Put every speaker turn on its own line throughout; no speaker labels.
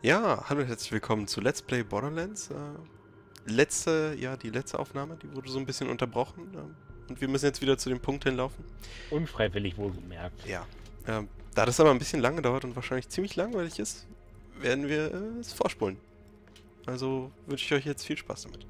Ja, hallo und herzlich willkommen zu Let's Play Borderlands. Die letzte Aufnahme, die wurde so ein bisschen unterbrochen. Und wir müssen jetzt wieder zu dem Punkt hinlaufen.
Unfreiwillig wohlgemerkt.
Ja. Da das aber ein bisschen lange dauert und wahrscheinlich ziemlich langweilig ist, werden wir es vorspulen. Also wünsche ich euch jetzt viel Spaß damit.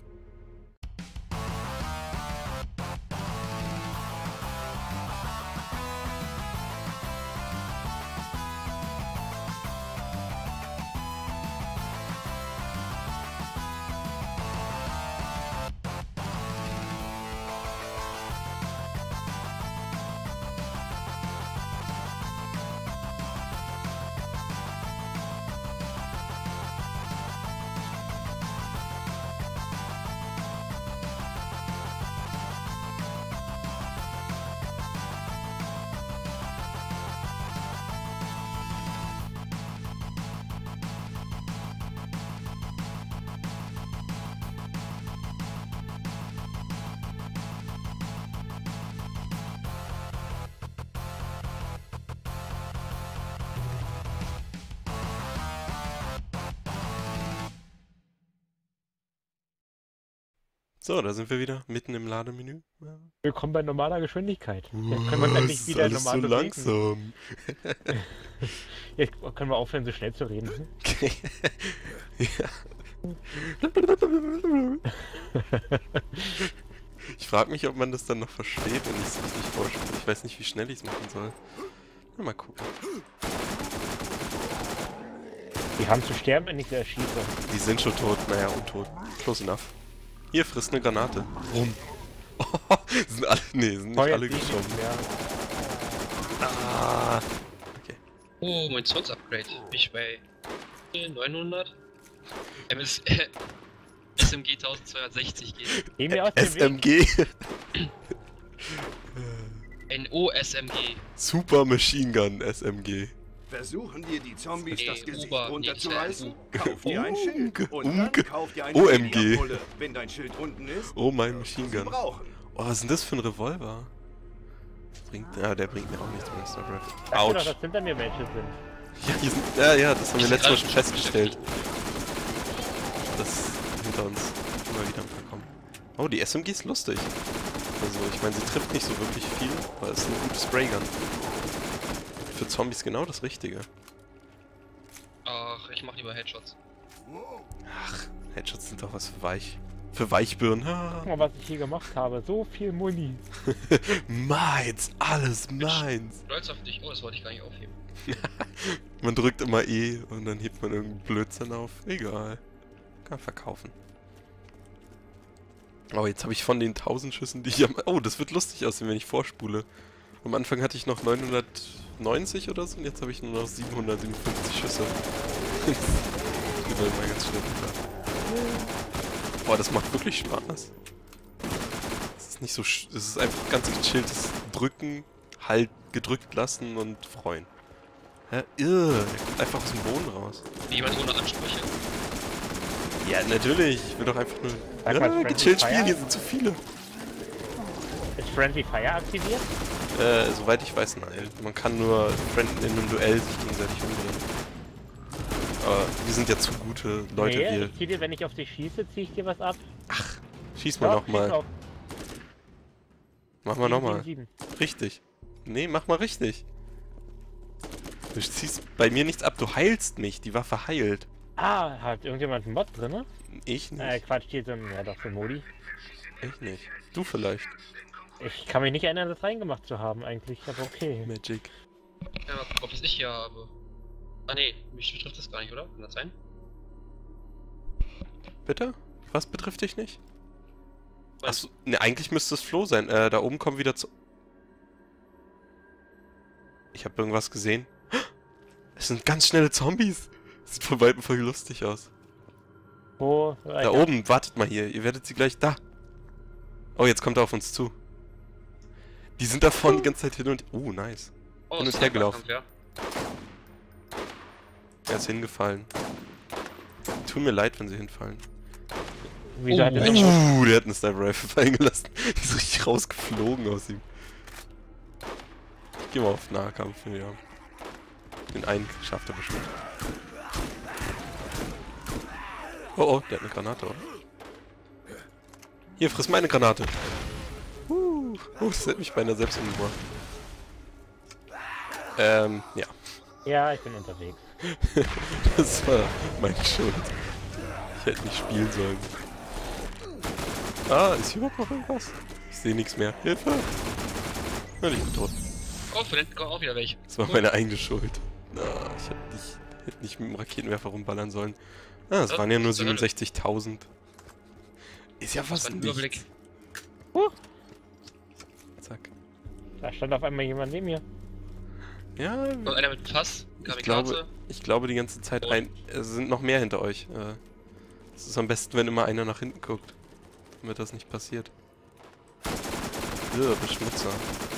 So, da sind wir wieder, mitten im Lademenü. Ja.
Willkommen bei normaler Geschwindigkeit. Jetzt können wir endlich wieder
alles
normal
so
bewegen.
langsam.
Jetzt können wir aufhören, so schnell zu reden.
Okay. Ja. Ich frage mich, ob man das dann noch versteht, wenn ich es richtig vorspiele. Ich weiß nicht, wie schnell ich es machen soll. Mal gucken.
Die haben zu sterben, wenn ich sie erschieße.
Die sind schon tot. Naja, untot. Close enough. Hier, frisst eine Granate. Rum. Oh, sind alle... Nee, sind nicht alle gestorben. Ah. Okay.
Oh, mein Swords-Upgrade. Bin ich bei 900? SMG 1260 geht.
Geh mir aus dem
SMG.
NO-SMG.
Super Machine Gun SMG.
Versuchen dir die Zombies das Gesicht
Uber,
runterzureißen? Kauf dir ein Schild und dann kauf dir eine
OMG.
Mediampulle, wenn dein Schild unten ist.
Oh, mein Machine
Sie
Gun.
brauchen.
Oh, was ist denn das für ein Revolver? Der bringt mir auch nichts mehr.
Sag mir doch,
Autsch.
dass hinter mir welche sind.
Ja, hier sind, ja, das haben wir letztes Mal schon festgestellt. Das hinter uns immer wieder kommen. Oh, die SMG ist lustig. Also, ich meine, sie trifft nicht so wirklich viel, aber es ist eine gute Spraygun. Für Zombies genau das Richtige.
Ach, ich mach lieber Headshots.
Ach, Headshots sind doch was für Weichbirnen.
Guck mal, was ich hier gemacht habe. So viel Muni.
Meins, alles meins.
Stolz auf dich. Oh, das wollte ich gar nicht aufheben.
Man drückt immer E und dann hebt man irgendeinen Blödsinn auf. Egal. Kann verkaufen. Oh, jetzt habe ich von den 1000 Schüssen, die ich am... Oh, das wird lustig aussehen, wenn ich vorspule. Am Anfang hatte ich noch 990 oder so und jetzt habe ich nur noch 757 Schüsse. Das geht halt mal ganz schnell runter. Boah, das macht wirklich Spaß. Es ist nicht so... Es ist einfach ganz gechilltes Drücken, halt gedrückt lassen und freuen. Hä? Der kommt einfach aus dem Boden raus.
Jemand ohne Ansprüche?
Ja, natürlich. Ich will doch einfach nur...
Sag mal, Friendly
gechillt
Fire?
spielen, hier sind zu viele.
Ist Friendly Fire aktiviert?
Soweit ich weiß, nein. Man kann nur in einem Duell sich gegenseitig umdrehen. Aber wir sind ja zu gute Leute,
Nee,
wir...
ich zieh dir, wenn ich auf dich schieße, zieh ich dir was ab.
Schieß mal nochmal. Mach mal nochmal. Richtig. Nee, mach mal richtig. Du ziehst bei mir nichts ab, du heilst mich. Die Waffe heilt.
Ah, hat irgendjemand einen Mod drin?
Ich nicht.
Quatsch, hier sind ja doch für Modi.
Ich nicht. Du vielleicht.
Ich kann mich nicht erinnern, das reingemacht zu haben eigentlich, aber okay.
Magic.
Ja, mal gucken, ob ich hier habe. Ah ne, mich betrifft das gar nicht, oder? Kann das sein?
Bitte? Was betrifft dich nicht?
Was?
Achso, ne, eigentlich müsste es Flo sein. Da oben kommen wieder zu... Ich habe irgendwas gesehen. Es sind ganz schnelle Zombies. Sieht von weitem voll lustig aus.
Wo?
Da oben, wartet mal hier. Ihr werdet sie gleich... Da! Oh, jetzt kommt er auf uns zu. Die sind davon die ganze Zeit hin und... nice.
Oh,
Hin und her gelaufen.
Ja.
Er ist hingefallen. Tut mir leid, wenn sie hinfallen.
Wieso hat er denn...
Der hat eine Sniper Rifle fallen gelassen. Die ist richtig rausgeflogen aus ihm. Ich geh mal auf Nahkampf, ja. Den einen schafft er bestimmt. Oh, der hat eine Granate, oder? Hier, friss meine Granate. Das hätte mich beinahe selbst umgebracht. Ja.
Ja, ich bin unterwegs.
Das war meine Schuld. Ich hätte nicht spielen sollen. Ah, ist hier überhaupt noch irgendwas? Ich sehe nichts mehr. Hilfe! Na, ich bin tot.
Oh, von hinten kommen auch wieder welche.
Das war meine eigene Schuld. Ah, ich hätte nicht mit dem Raketenwerfer rumballern sollen. Ah, das waren ja nur 67.000. Ist ja fast ein
Überblick.
Zack.
Da stand auf einmal jemand neben mir.
Ja,
Und einer mit Fass.
ich glaube die ganze Zeit es sind noch mehr hinter euch. Es ist am besten, wenn immer einer nach hinten guckt. Damit das nicht passiert. Beschmutzer.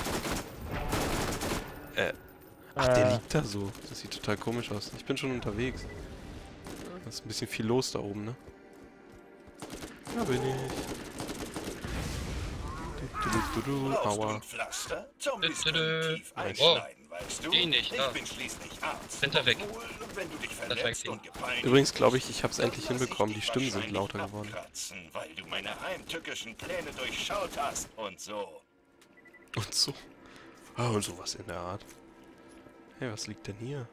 Ach, der liegt da so. Das sieht total komisch aus. Ich bin schon unterwegs. Da ist ein bisschen viel los da oben, ne? Da bin ich. Aua.
Geh nicht, da. Hinter weg. Das wegziehen.
Übrigens glaube ich habe es endlich hinbekommen. Die Stimmen sind lauter geworden.
Weil du meine heimtückischen Pläne durchschaut hast und so.
Und so. Ah, und sowas in der Art. Hey, was liegt denn hier?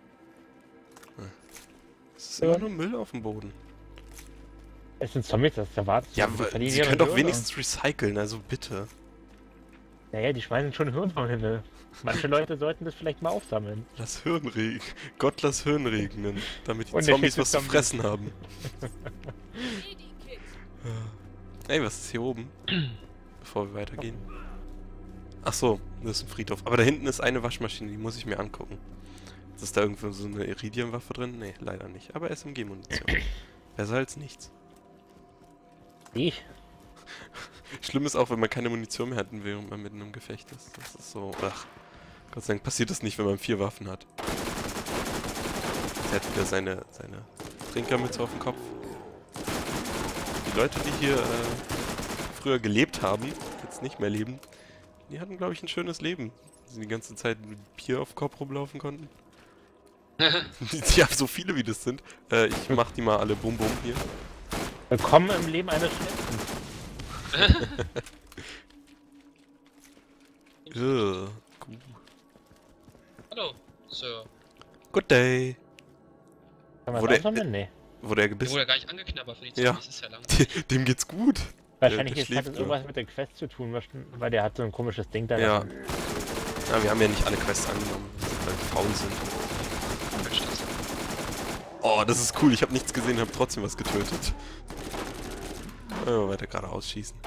Es ist immer nur Müll auf dem Boden.
Es sind Zombies, das erwartet.
Ja, sie können doch wenigstens recyceln, also bitte.
Naja, die schmeißen schon Hirn vom Himmel. Manche Leute sollten das vielleicht mal aufsammeln.
Lass Hirn regnen. Gott, lass Hirn regnen, damit die
Und
Zombies was zu fressen haben. Ey, was ist hier oben? Bevor wir weitergehen. Ach so, das ist ein Friedhof. Aber da hinten ist eine Waschmaschine, die muss ich mir angucken. Ist da irgendwo so eine Iridiumwaffe drin? Nee, leider nicht. Aber SMG-Munition. Besser als nichts.
Ich?
Schlimm ist auch, wenn man keine Munition mehr hat, während man mitten im Gefecht ist. Das ist so... Ach, Gott sei Dank passiert das nicht, wenn man 4 Waffen hat. Der hat wieder seine Trinkermütze auf dem Kopf. Die Leute, die hier früher gelebt haben, jetzt nicht mehr leben, die hatten, glaube ich, ein schönes Leben. Sie die ganze Zeit mit Bier auf Kopf rumlaufen konnten. Ja, so viele wie das sind. Ich mach die mal alle Bum-Bum hier.
Willkommen im Leben eines Schnellsten.
Gut.
Hallo, Sir.
Good day.
Kann man
Wurde
das sammeln? Nee.
Wurde er
Der
gebissen?
wurde ja gar nicht angeknabbert für die
Ja.
Zombies, ist ja lang.
Dem geht's gut.
Wahrscheinlich
der
hat
schläft
es
nur.
irgendwas mit der Quest zu tun, weil der hat so ein komisches Ding da.
Ja. Ja, wir haben ja nicht alle Quests angenommen, weil wir faul sind. Oh, das ist cool. Ich habe nichts gesehen, habe trotzdem was getötet. Weiter geradeaus schießen.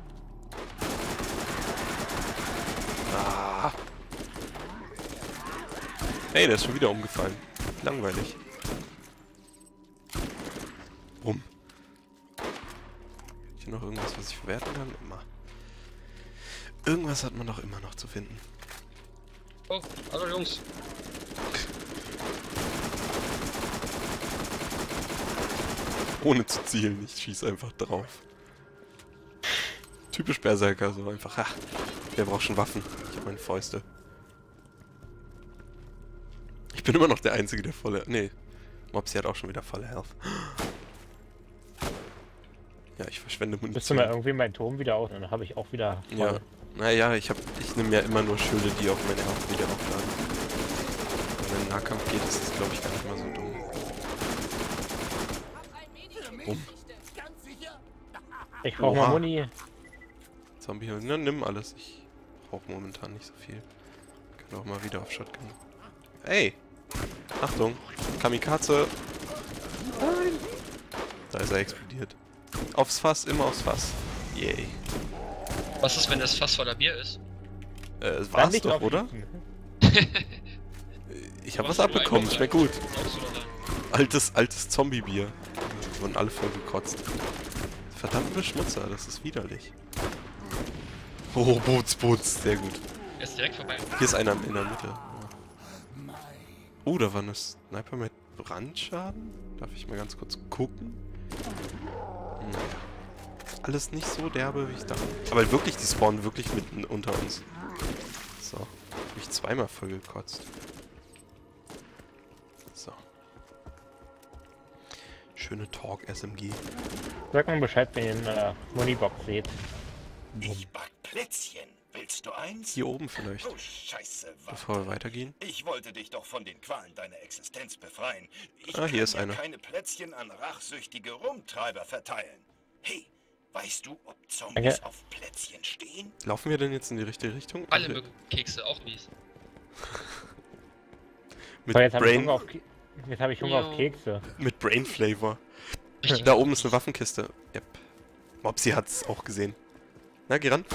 Ah. Hey, der ist schon wieder umgefallen. Langweilig. Bumm. Hier noch irgendwas, was ich verwerten kann? Immer. Irgendwas hat man doch immer noch zu finden.
Oh, hallo Jungs.
Ohne zu zielen, ich schieße einfach drauf. Typisch Berserker, so einfach. Ach, wer braucht schon Waffen? Ich habe meine Fäuste. Ich bin immer noch der Einzige, der volle... Nee, Mopsy hat auch schon wieder volle Health. Ja, ich verschwende Munition.
Müsste mal irgendwie meinen Turm wieder aus, dann habe ich auch wieder voll.
Ja, naja, ich nehme ja immer nur Schilde, die auch meine Health wieder aufladen. Wenn im Nahkampf geht, ist das, glaube ich, gar nicht mal so dumm. Bumm.
Ich brauche mal Muni.
Zombie, na, nimm alles. Ich brauche momentan nicht so viel. Können auch mal wieder auf Shotgun. Ey! Achtung! Kamikaze! Nein! Da ist er explodiert. Aufs Fass, immer aufs Fass. Yay.
Was ist, wenn das Fass voller Bier ist?
Es war's doch, oder? Ich habe was abbekommen, schmeckt gut. Altes Zombie-Bier. Wurden alle voll gekotzt. Verdammt Beschmutzer, das ist widerlich. Oh, Boots, sehr gut.
Er ist direkt vorbei.
Hier ist einer in der Mitte. Da war eine Sniper mit Brandschaden. Darf ich mal ganz kurz gucken? Naja. Alles nicht so derbe, wie ich dachte. Aber wirklich, die spawnen wirklich mitten unter uns. So. Hab mich zweimal voll gekotzt. So. schöne Talk-SMG.
Sag mal Bescheid, wenn ihr eine Munibox seht.
Ich back Plätzchen. Willst du eins?
Hier oben vielleicht.
Oh, scheiße,
Bevor wir
warte.
weitergehen.
Ich wollte dich doch von den Qualen deiner Existenz befreien. Ich
Ah, hier
kann
ist
ja
einer.
keine Plätzchen an rachsüchtige Rumtreiber verteilen. Hey, weißt du, ob Zombies
Danke.
auf Plätzchen stehen?
Laufen wir denn jetzt in die richtige Richtung?
Alle mögen Kekse, auch mies.
Mit
So, jetzt habe ich
Brain,
Hunger auf, jetzt hab ich Hunger auf
Jo.
Kekse.
mit Brain Flavor.
Richtig.
Da oben ist eine Waffenkiste. Yep. Mopsi hat's auch gesehen. Na, geh ran.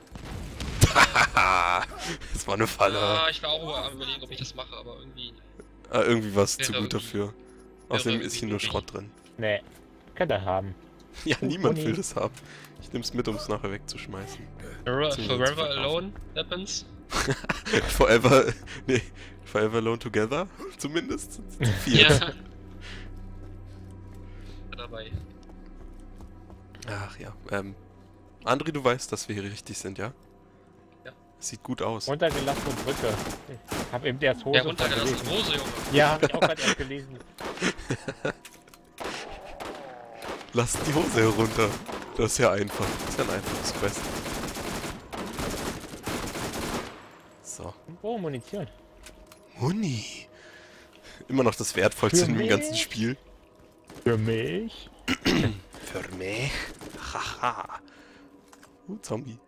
Das war eine Falle.
Ah, ich war auch am überlegen, ob ich das mache, aber irgendwie.
Ah, irgendwie war es zu
Wäre
gut
irgendwie-
dafür. Außerdem
irgendwie
ist hier nur
möglich.
Schrott drin.
Nee, könnt ihr haben.
Ja, niemand
Uni.
will das haben. Ich nehm's mit, um es nachher wegzuschmeißen.
Forever
verkaufen.
Alone Weapons?
Forever. Nee, Forever Alone Together? Zumindest. Zu viert.
Ja. Dabei.
Ach ja. André, du weißt, dass wir hier richtig sind, ja?
Ja.
Sieht gut aus.
Runtergelassene Brücke. Ich hab eben erst Hose
Ja, runtergelassene
gelesen.
Hose, Junge.
Ja, hab ich auch gerade erst gelesen.
Lass die Hose herunter. Das ist ja einfach. Das ist ja ein einfaches Quest. So.
Oh, Munition.
Muni. Immer noch das Wertvollste
Für
in dem ganzen
mich?
Spiel.
Für mich?
Für mich. Haha. Zombie.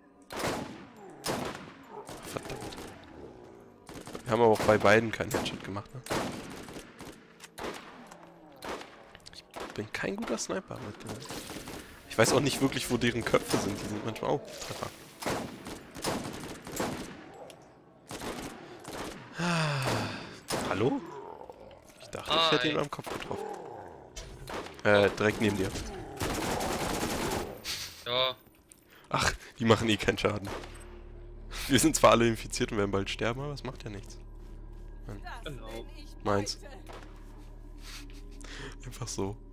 Verdammt. Wir haben aber auch bei beiden keinen Headshot gemacht, ne? Ich bin kein guter Sniper mit. Ich weiß auch nicht wirklich, wo deren Köpfe sind. Die sind manchmal auch Treffer. Hallo? Ich dachte, ich hätte ihn
Hi.
am Kopf getroffen. Direkt neben dir.
Ja,
Ach, die machen eh keinen Schaden. Wir sind zwar alle infiziert und werden bald sterben, aber es macht ja nichts.
genau.
Meins. Einfach so.